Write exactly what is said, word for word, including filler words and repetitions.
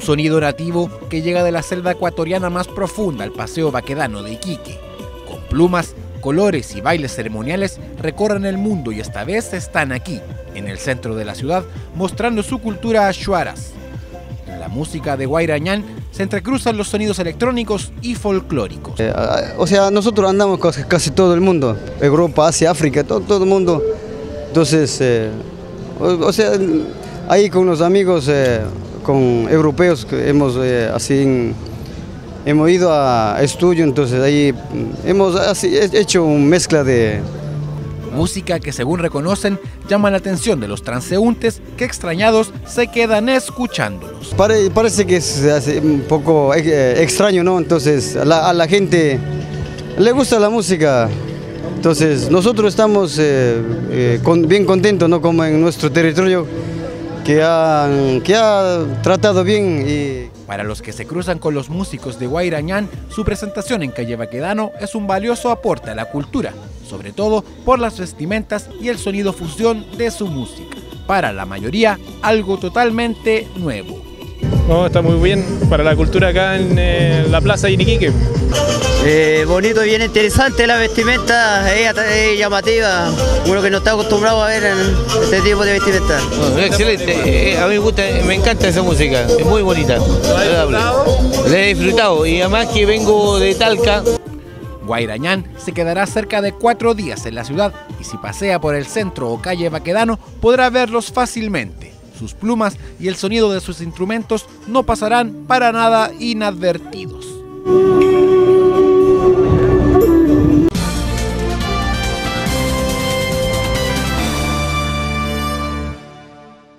Un sonido nativo que llega de la selva ecuatoriana más profunda al Paseo Baquedano de Iquique. Con plumas, colores y bailes ceremoniales recorren el mundo y esta vez están aquí, en el centro de la ciudad, mostrando su cultura achuaras. En la música de Guairañán se entrecruzan los sonidos electrónicos y folclóricos. Eh, o sea, nosotros andamos casi, casi todo el mundo, Europa, Asia, África, todo, todo el mundo. Entonces, eh, o, o sea, ahí con los amigos, eh, con europeos, que hemos eh, así, hemos ido a estudio, entonces ahí hemos así, hecho una mezcla de... Música que, según reconocen, llama la atención de los transeúntes que, extrañados, se quedan escuchándolos. Pare, parece que es un poco extraño, ¿no? Entonces a la, a la gente le gusta la música. Entonces nosotros estamos eh, eh, con, bien contentos, ¿no? Como en nuestro territorio, que ha, que ha tratado bien. Y... Para los que se cruzan con los músicos de Guairañán, su presentación en Calle Baquedano es un valioso aporte a la cultura, sobre todo por las vestimentas y el sonido fusión de su música. Para la mayoría, algo totalmente nuevo. No, está muy bien para la cultura acá en eh, la plaza de Iquique. Eh, bonito y bien interesante la vestimenta, es, es llamativa, uno que no está acostumbrado a ver en este tipo de vestimenta. No, excelente, eh, a mí me gusta, me encanta esa música, es muy bonita, agradable. La he disfrutado y además que vengo de Talca. Guairañán se quedará cerca de cuatro días en la ciudad y si pasea por el centro o calle Baquedano podrá verlos fácilmente. Sus plumas y el sonido de sus instrumentos no pasarán para nada inadvertidos.